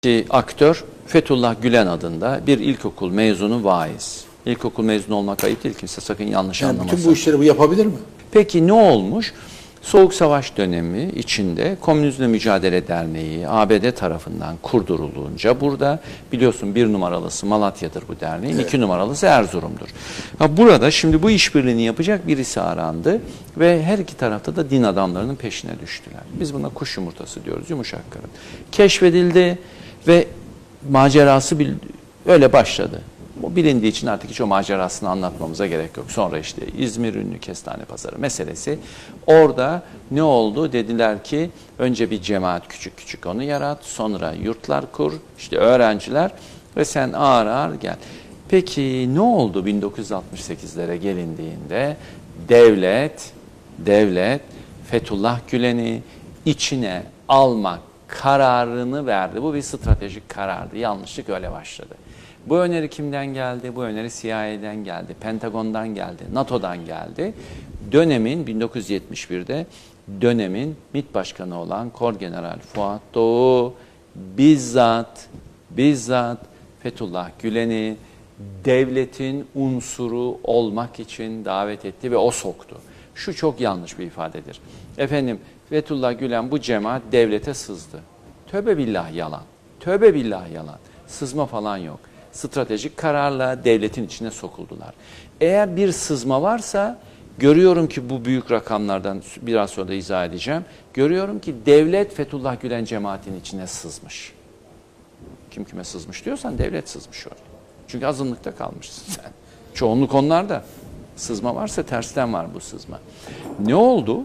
Aktör Fethullah Gülen adında bir ilkokul mezunu vaiz. İlkokul mezunu olmak ayıp değil, kimse sakın yanlış anlamasın. Bütün bu işleri bu yapabilir mi? Peki ne olmuş? Soğuk Savaş dönemi içinde Komünizmle Mücadele Derneği ABD tarafından kurdurulunca burada biliyorsun 1 numaralısı Malatya'dır bu derneğin, 2 numaralısı Erzurum'dur. Burada şimdi bu işbirliğini yapacak birisi arandı ve her iki tarafta da din adamlarının peşine düştüler. Biz buna kuş yumurtası diyoruz, yumuşak karın. Keşfedildi ve macerası öyle başladı. O bilindiği için artık hiç o macerasını anlatmamıza gerek yok. Sonra işte İzmir ünlü kestane pazarı meselesi. Orada ne oldu? Dediler ki önce bir cemaat küçük küçük onu yarat. Sonra yurtlar kur. İşte öğrenciler ve sen ağır ağır gel. Peki ne oldu 1968'lere gelindiğinde? Devlet Fethullah Gülen'i içine almak kararını verdi. Bu bir stratejik karardı. Yanlışlık öyle başladı. Bu öneri kimden geldi? Bu öneri CIA'den geldi, Pentagon'dan geldi, NATO'dan geldi. Dönemin 1971'de dönemin MİT Başkanı olan Korgeneral Fuat Doğu bizzat Fethullah Gülen'i devletin unsuru olmak için davet etti ve o soktu. Şu çok yanlış bir ifadedir. Efendim Fethullah Gülen bu cemaat devlete sızdı. Tövbe billah yalan. Tövbe billah yalan. Sızma falan yok. Stratejik kararla devletin içine sokuldular. Eğer bir sızma varsa görüyorum ki bu büyük rakamlardan biraz sonra da izah edeceğim. Görüyorum ki devlet Fethullah Gülen cemaatin içine sızmış. Kim kime sızmış diyorsan devlet sızmış oraya. Çünkü azınlıkta kalmışsın sen. Çoğunluk onlarda. Sızma varsa tersten var bu sızma. Ne oldu?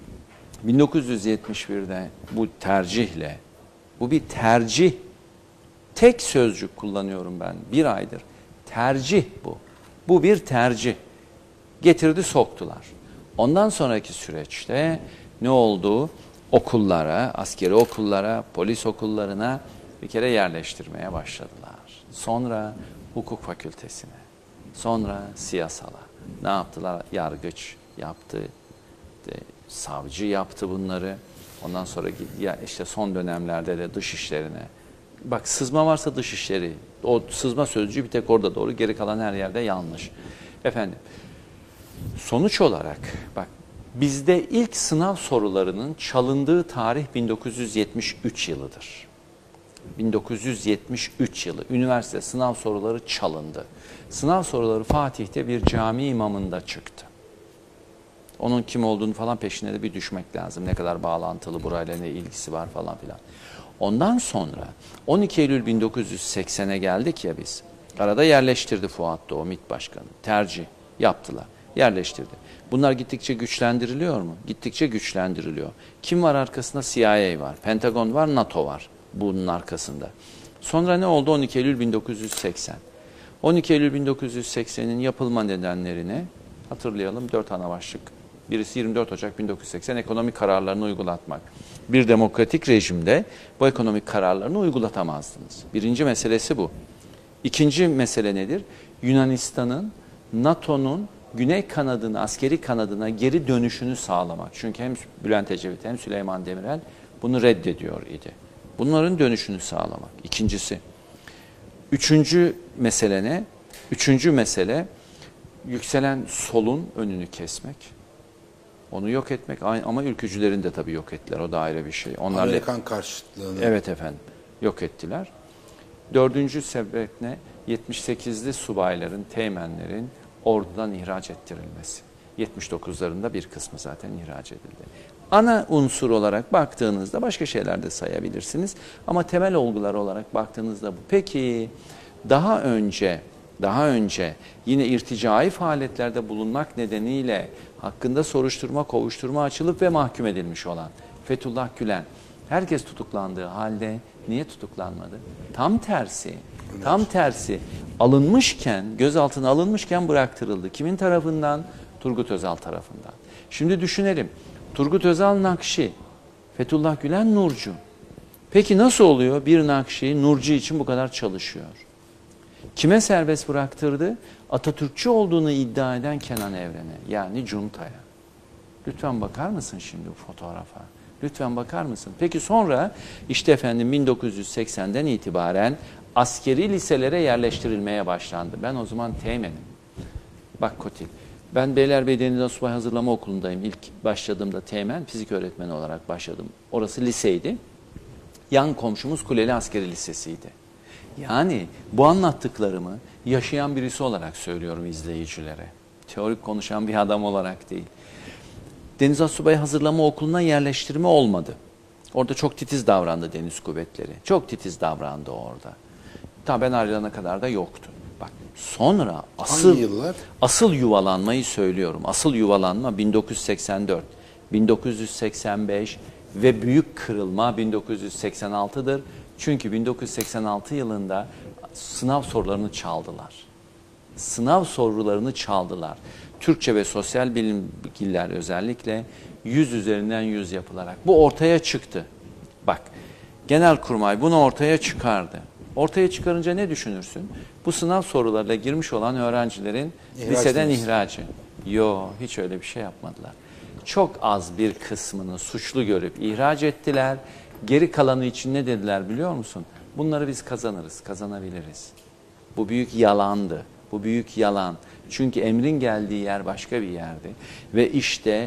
1971'de bu tercihle, bu bir tercih. Tek sözcük kullanıyorum ben bir aydır. Tercih bu. Bu bir tercih. Getirdi soktular. Ondan sonraki süreçte ne oldu? Okullara, askeri okullara, polis okullarına bir kere yerleştirmeye başladılar. Sonra hukuk fakültesine, sonra siyasala. Ne yaptılar? Yargıç yaptı, savcı yaptı bunları. Ondan sonra işte son dönemlerde de dışişlerine. Bak sızma varsa dışişleri. O sızma sözcüğü bir tek orada doğru, geri kalan her yerde yanlış. Efendim, sonuç olarak bak bizde ilk sınav sorularının çalındığı tarih 1973 yılıdır. 1973 yılı üniversite sınav soruları çalındı. Sınav soruları Fatih'te bir cami imamında çıktı. Onun kim olduğunu falan peşine de bir düşmek lazım. Ne kadar bağlantılı, burayla ne ilgisi var falan filan. Ondan sonra 12 Eylül 1980'e geldik ya biz. Arada yerleştirdi Fuat Doğu MİT Başkanı. Tercih yaptılar. Yerleştirdi. Bunlar gittikçe güçlendiriliyor mu? Gittikçe güçlendiriliyor. Kim var arkasında? CIA var, Pentagon var, NATO var bunun arkasında. Sonra ne oldu 12 Eylül 1980? 12 Eylül 1980'in yapılma nedenlerini hatırlayalım. 4 ana başlık. Birisi 24 Ocak 1980 ekonomik kararlarını uygulatmak. Bir demokratik rejimde bu ekonomik kararlarını uygulatamazdınız. Birinci meselesi bu. İkinci mesele nedir? Yunanistan'ın NATO'nun güney kanadına, askeri kanadına geri dönüşünü sağlamak. Çünkü hem Bülent Ecevit hem Süleyman Demirel bunu reddediyor idi. Bunların dönüşünü sağlamak. İkincisi. Üçüncü mesele ne? Üçüncü mesele yükselen solun önünü kesmek. Onu yok etmek ama ülkücülerin de tabii yok ettiler. O da ayrı bir şey. Amerikan karşıtlığını. Evet efendim. Yok ettiler. Dördüncü sebep ne? 78'li subayların, teğmenlerin ordudan ihraç ettirilmesi. 79'larında bir kısmı zaten ihraç edildi. Ana unsur olarak baktığınızda başka şeyler de sayabilirsiniz. Ama temel olgular olarak baktığınızda bu. Peki daha önce yine irticai faaliyetlerde bulunmak nedeniyle hakkında soruşturma, kovuşturma açılıp ve mahkum edilmiş olan Fethullah Gülen, herkes tutuklandığı halde niye tutuklanmadı? Tam tersi alınmışken, gözaltına alınmışken bıraktırıldı. Kimin tarafından? Turgut Özal tarafından. Şimdi düşünelim. Turgut Özal Nakşi, Fethullah Gülen Nurcu. Peki nasıl oluyor bir Nakşi Nurcu için bu kadar çalışıyor? Kime serbest bıraktırdı? Atatürkçü olduğunu iddia eden Kenan Evren'e, yani Cunta'ya. Lütfen bakar mısın şimdi bu fotoğrafa? Lütfen bakar mısın? Peki sonra işte efendim 1980'den itibaren askeri liselere yerleştirilmeye başlandı. Ben o zaman teğmenim. Bak Kotil, ben Beylerbeyi Deniz Asubay Hazırlama Okulu'ndayım. İlk başladığımda teğmen, fizik öğretmeni olarak başladım. Orası liseydi. Yan komşumuz Kuleli Askeri Lisesi'ydi. Yani bu anlattıklarımı yaşayan birisi olarak söylüyorum izleyicilere. Teorik konuşan bir adam olarak değil. Deniz Asubay Hazırlama Okulu'na yerleştirme olmadı. Orada çok titiz davrandı Deniz Kuvvetleri. Çok titiz davrandı orada. Ta ben ayrılana kadar da yoktu. Bak sonra Hangi yıllar? asıl yuvalanmayı söylüyorum. Asıl yuvalanma 1984, 1985 ve büyük kırılma 1986'dır. Çünkü 1986 yılında sınav sorularını çaldılar. Sınav sorularını çaldılar. Türkçe ve sosyal bilgiler özellikle 100 üzerinden 100 yapılarak. Bu ortaya çıktı. Bak, Genelkurmay bunu ortaya çıkardı. Ortaya çıkarınca ne düşünürsün? Bu sınav sorularıyla girmiş olan öğrencilerin liseden ihracı. Yo, hiç öyle bir şey yapmadılar. Çok az bir kısmını suçlu görüp ihraç ettiler. Geri kalanı için ne dediler biliyor musun? Bunları biz kazanırız, kazanabiliriz. Bu büyük yalandı. Bu büyük yalan. Çünkü emrin geldiği yer başka bir yerdi. Ve işte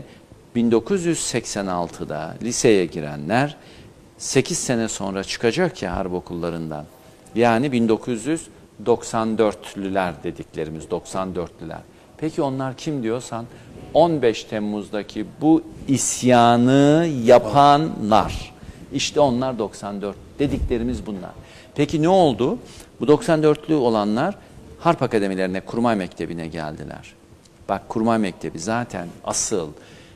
1986'da liseye girenler 8 sene sonra çıkacak ya harp okullarından. Yani 1994'lüler dediklerimiz, 94'lüler. Peki onlar kim diyorsan 15 Temmuz'daki bu isyanı yapanlar. İşte onlar 94 dediklerimiz bunlar. Peki ne oldu? Bu 94'lü olanlar Harp Akademilerine, Kurmay Mektebi'ne geldiler. Bak Kurmay Mektebi zaten asıl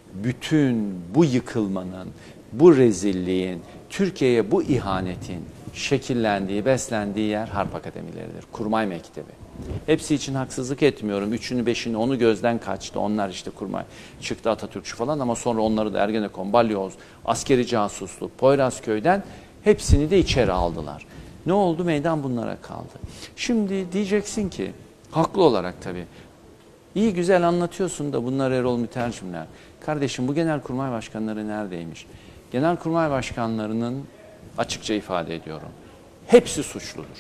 bütün bu yıkılmanın, bu rezilliğin, Türkiye'ye bu ihanetin şekillendiği, beslendiği yer Harp Akademileridir. Kurmay Mektebi. Hepsi için haksızlık etmiyorum. 3'ünü 5'ini onu gözden kaçtı. Onlar işte Kurmay çıktı, Atatürkçü falan ama sonra onları da Ergenekon, Balyoz, askeri casusluk, Poyrazköy'den hepsini de içeri aldılar. Ne oldu? Meydan bunlara kaldı. Şimdi diyeceksin ki, haklı olarak tabii, iyi güzel anlatıyorsun da bunlar Erol Mütercimler. Kardeşim bu genelkurmay başkanları neredeymiş? Genelkurmay başkanlarının açıkça ifade ediyorum. Hepsi suçludur.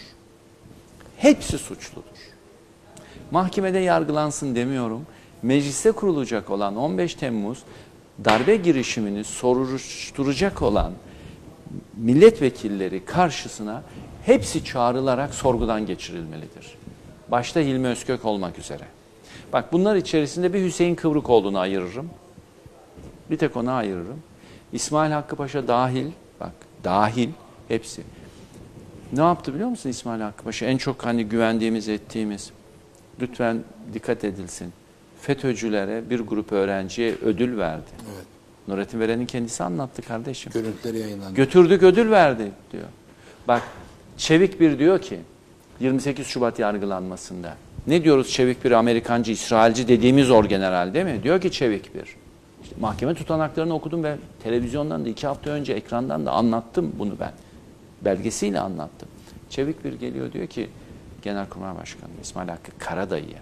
Hepsi suçludur. Mahkemede yargılansın demiyorum. Mecliste kurulacak olan 15 Temmuz darbe girişimini soruşturacak olan milletvekilleri karşısına hepsi çağrılarak sorgudan geçirilmelidir. Başta Hilmi Özkök olmak üzere. Bak bunlar içerisinde bir Hüseyin Kıvrıkoğlu'nu ayırırım. Bir tek ona ayırırım. İsmail Hakkı Paşa dahil, bak dahil hepsi. Ne yaptı biliyor musun İsmail Hakkı Paşa? En çok hani güvendiğimiz, ettiğimiz, lütfen dikkat edilsin. FETÖ'cülere bir grup öğrenciye ödül verdi. Evet. Nurettin Veren'in kendisi anlattı kardeşim. Görüntüleri yayınlandı. Götürdük ödül verdi diyor. Bak Çevik bir diyor ki 28 Şubat yargılanmasında. Ne diyoruz Çevik bir Amerikancı, İsrailci dediğimiz orgeneral değil mi? Diyor ki Çevik bir. İşte mahkeme tutanaklarını okudum ve televizyondan da 2 hafta önce ekrandan da anlattım bunu ben. Belgesiyle anlattım. Çevik bir geliyor diyor ki Genelkurmay Başkanı İsmail Hakkı Karadayı'ya.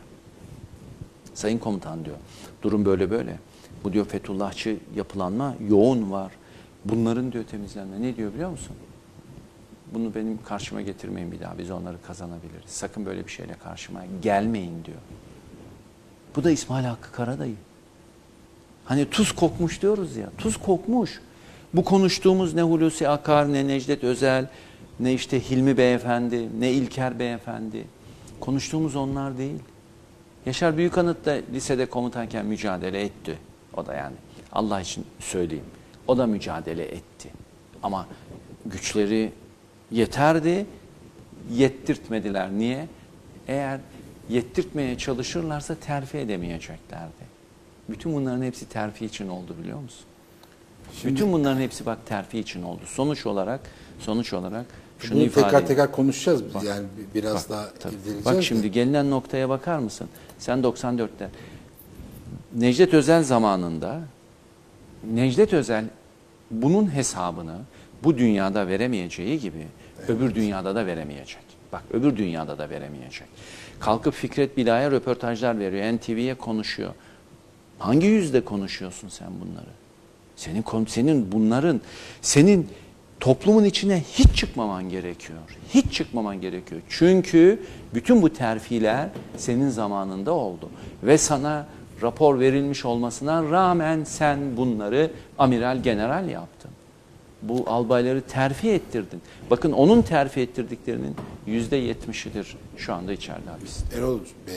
Sayın Komutan diyor. Durum böyle böyle. Bu diyor Fethullahçı yapılanma yoğun var. Bunların diyor temizlenme. Ne diyor biliyor musun? Bunu benim karşıma getirmeyin bir daha. Biz onları kazanabiliriz. Sakın böyle bir şeyle karşıma gelmeyin diyor. Bu da İsmail Hakkı Karadayı. Hani tuz kokmuş diyoruz ya. Tuz kokmuş. Bu konuştuğumuz ne Hulusi Akar, ne Necdet Özel, ne işte Hilmi Beyefendi, ne İlker Beyefendi. Konuştuğumuz onlar değil. Yaşar Büyükanıt da lisede komutanken mücadele etti. O da yani Allah için söyleyeyim. O da mücadele etti. Ama güçleri yeterdi, yettirtmediler. Niye? Eğer yettirtmeye çalışırlarsa terfi edemeyeceklerdi. Bütün bunların hepsi terfi için oldu biliyor musun? Bütün bunların hepsi bak terfi için oldu. Sonuç olarak şunu bunu ifade edeyim. tekrar konuşacağız biz. Bak, Yani biraz daha tabii. irdeleyeceğiz. Bak şimdi gelinen noktaya bakar mısın? Sen 94'te Necdet Özel zamanında Necdet Özel bunun hesabını bu dünyada veremeyeceği gibi öbür dünyada da veremeyecek. Bak öbür dünyada da veremeyecek. Kalkıp Fikret Bila'ya röportajlar veriyor. NTV'ye konuşuyor. Hangi yüzde konuşuyorsun sen bunları? Senin bunların, senin toplumun içine hiç çıkmaman gerekiyor. Hiç çıkmaman gerekiyor. Çünkü bütün bu terfiler senin zamanında oldu. Ve sana rapor verilmiş olmasına rağmen sen bunları amiral general yaptın. Bu albayları terfi ettirdin. Bakın onun terfi ettirdiklerinin %70'idir şu anda içeride hapiste. Erol